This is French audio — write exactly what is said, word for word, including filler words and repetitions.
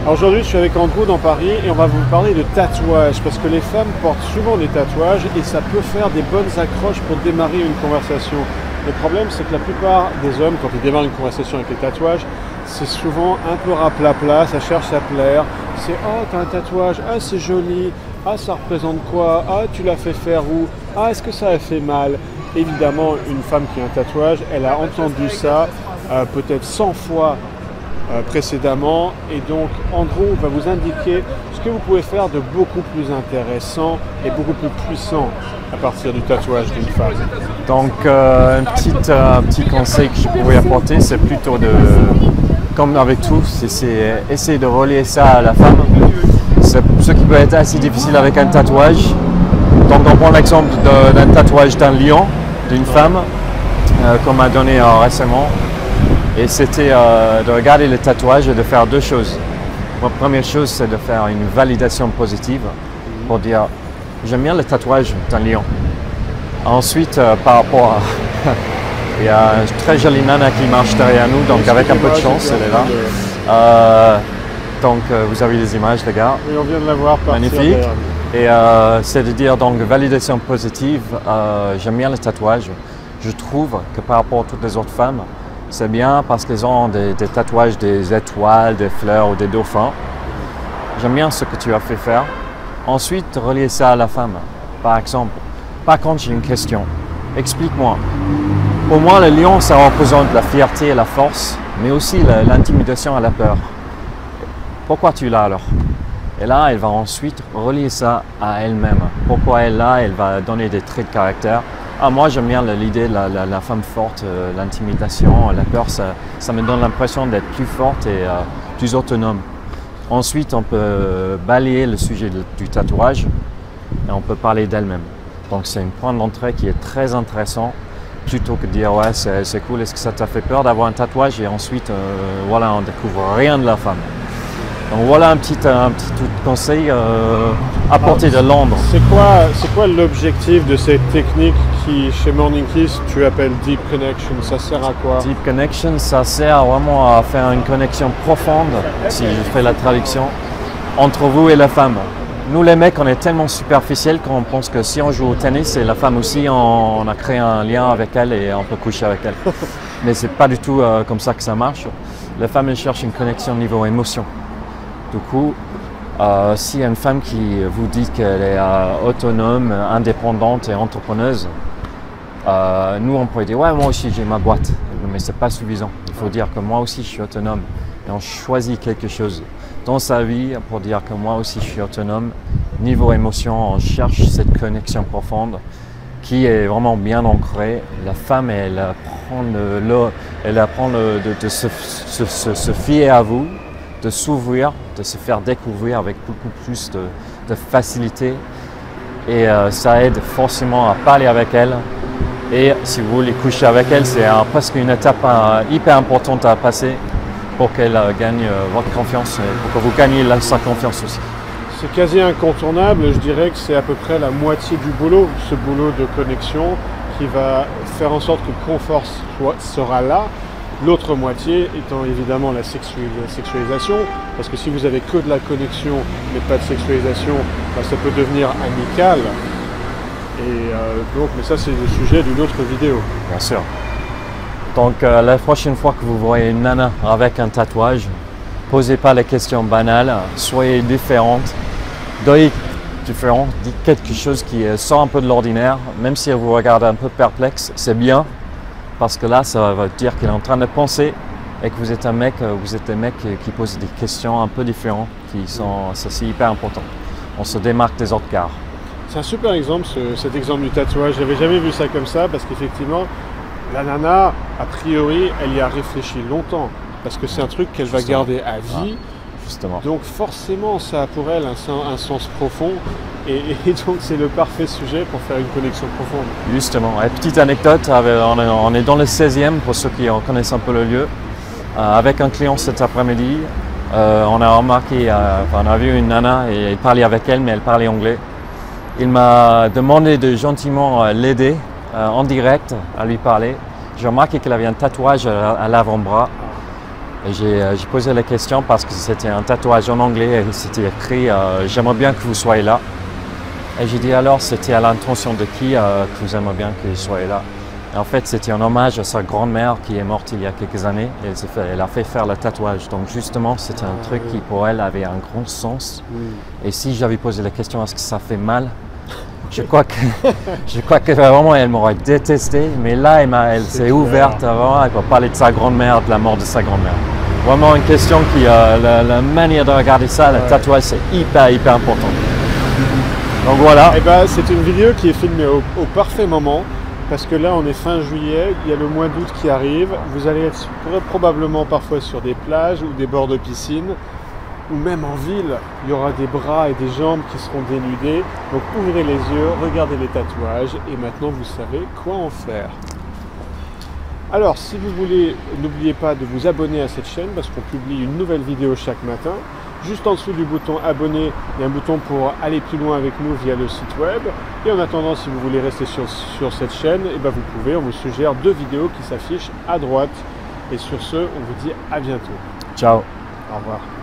Aujourd'hui, je suis avec Andrew dans Paris et on va vous parler de tatouages parce que les femmes portent souvent des tatouages et ça peut faire des bonnes accroches pour démarrer une conversation. Le problème, c'est que la plupart des hommes, quand ils démarrent une conversation avec les tatouages, c'est souvent un peu raplapla, ça cherche à plaire. C'est « Oh, t'as un tatouage, ah c'est joli, ah ça représente quoi, ah tu l'as fait faire où, ah est-ce que ça a fait mal ?» Évidemment, une femme qui a un tatouage, elle a entendu ça euh, peut-être cent fois euh, précédemment et donc Andrew va vous indiquer ce que vous pouvez faire de beaucoup plus intéressant et beaucoup plus puissant à partir du tatouage d'une femme. Donc euh, un, petit, euh, un petit conseil que je pourrais apporter, c'est plutôt de, comme avec tout, c'est essayer de relier ça à la femme. C'est ce qui peut être assez difficile avec un tatouage. Donc on prend l'exemple d'un tatouage d'un lion, d'une femme, euh, qu'on m'a donné euh, récemment. Et c'était euh, de regarder le tatouage et de faire deux choses. La première chose, c'est de faire une validation positive pour dire j'aime bien le tatouage d'un lion. Ensuite, euh, par rapport à... il y a une très jolie nana qui marche derrière nous, donc avec un peu de chance, elle est là. Euh, donc euh, vous avez les images, les gars. Oui, on vient de la voir partir. Magnifique. Et euh, c'est de dire donc validation positive, euh, j'aime bien le tatouage. Je trouve que par rapport à toutes les autres femmes, c'est bien parce qu'elles ont des, des tatouages, des étoiles, des fleurs ou des dauphins. J'aime bien ce que tu as fait faire. Ensuite, relier ça à la femme. Par exemple, par contre, j'ai une question. Explique-moi. Pour moi, le lion, ça représente la fierté et la force, mais aussi l'intimidation et la peur. Pourquoi tu l'as alors? Et là, elle va ensuite relier ça à elle-même. Pourquoi elle l'a? Elle va donner des traits de caractère. Ah, moi, j'aime bien l'idée de la, la, la femme forte, euh, l'intimidation, la peur. Ça, ça me donne l'impression d'être plus forte et euh, plus autonome. Ensuite, on peut balayer le sujet de, du tatouage et on peut parler d'elle-même. Donc, c'est un point d'entrée qui est très intéressant. Plutôt que de dire ouais, c'est cool, est-ce que ça t'a fait peur d'avoir un tatouage? Et ensuite, euh, voilà, on découvre rien de la femme. Donc voilà un petit, un petit conseil euh, à portée de Londres. C'est quoi, c'est quoi l'objectif de cette technique qui, chez Morning Kiss, tu appelles Deep Connection? Ça sert à quoi? Deep Connection, ça sert vraiment à faire une connexion profonde, si je fais la traduction, entre vous et la femme. Nous les mecs, on est tellement superficiels qu'on pense que si on joue au tennis et la femme aussi, on, on a créé un lien avec elle et on peut coucher avec elle. Mais c'est pas du tout euh, comme ça que ça marche. La femme, elle cherche une connexion au niveau émotion. Du coup, euh, s'il y a une femme qui vous dit qu'elle est euh, autonome, indépendante et entrepreneuse, euh, nous on pourrait dire ouais, moi aussi j'ai ma boîte, mais c'est pas suffisant. Il faut dire que moi aussi je suis autonome et on choisit quelque chose dans sa vie pour dire que moi aussi je suis autonome. Niveau émotion, on cherche cette connexion profonde qui est vraiment bien ancrée. La femme, elle apprend, le, le, elle apprend le, de, de se, se, se, se fier à vous, de s'ouvrir, de se faire découvrir avec beaucoup plus de, de facilité. Et euh, ça aide forcément à parler avec elle. Et si vous voulez coucher avec elle, c'est euh, presque une étape euh, hyper importante à passer pour qu'elle euh, gagne euh, votre confiance et pour que vous gagnez la, sa confiance aussi. C'est quasi incontournable, je dirais que c'est à peu près la moitié du boulot, ce boulot de connexion qui va faire en sorte que le confort soit, sera là. L'autre moitié étant évidemment la sexualisation, parce que si vous avez que de la connexion mais pas de sexualisation, ben ça peut devenir amical. Et euh, donc, mais ça c'est le sujet d'une autre vidéo. Bien sûr. Donc euh, la prochaine fois que vous voyez une nana avec un tatouage, posez pas les questions banales, soyez différente, soyez différent, dites quelque chose qui sort un peu de l'ordinaire, même si elle vous regarde un peu perplexe, c'est bien. Parce que là, ça va dire qu'il est en train de penser et que vous êtes un mec, vous êtes un mec qui pose des questions un peu différentes, qui sont, ça c'est hyper important. On se démarque des autres gars. C'est un super exemple, ce, cet exemple du tatouage. Je n'avais jamais vu ça comme ça parce qu'effectivement, la nana, a priori, elle y a réfléchi longtemps parce que c'est un truc qu'elle va garder à vie. Ah, justement. Donc forcément, ça a pour elle un, un sens profond. Et, et donc c'est le parfait sujet pour faire une connexion profonde. Justement, et petite anecdote, on est dans le seizième pour ceux qui connaissent un peu le lieu. Avec un client cet après-midi, on a remarqué, on a vu une nana et il parlait avec elle, mais elle parlait anglais. Il m'a demandé de gentiment l'aider en direct à lui parler. J'ai remarqué qu'elle avait un tatouage à l'avant-bras. Et j'ai euh, posé la question parce que c'était un tatouage en anglais et c'était écrit euh, « J'aimerais bien que vous soyez là ». Et j'ai dit alors c'était à l'intention de qui euh, que vous aimeriez bien qu'il soit là. Et en fait c'était un hommage à sa grand-mère qui est morte il y a quelques années et elle, fait, elle a fait faire le tatouage. Donc justement c'était un truc qui pour elle avait un grand sens. Mm. Et si j'avais posé la question est-ce que ça fait mal, je crois que, je crois que vraiment elle m'aurait détesté. Mais là elle, elle s'est ouverte vraiment, elle peut parler de sa grand-mère, de la mort de sa grand-mère. Vraiment une question qui, euh, la, la manière de regarder ça, le ouais. tatouage c'est hyper hyper important. Donc voilà. Et ben, c'est une vidéo qui est filmée au, au parfait moment parce que là on est fin juillet, il y a le mois d'août qui arrive, vous allez être probablement parfois sur des plages ou des bords de piscine ou même en ville, il y aura des bras et des jambes qui seront dénudés. Donc ouvrez les yeux, regardez les tatouages et maintenant vous savez quoi en faire. Alors si vous voulez, n'oubliez pas de vous abonner à cette chaîne parce qu'on publie une nouvelle vidéo chaque matin. Juste en dessous du bouton abonner, il y a un bouton pour aller plus loin avec nous via le site web. Et en attendant, si vous voulez rester sur, sur cette chaîne, eh ben vous pouvez, on vous suggère deux vidéos qui s'affichent à droite. Et sur ce, on vous dit à bientôt. Ciao. Au revoir.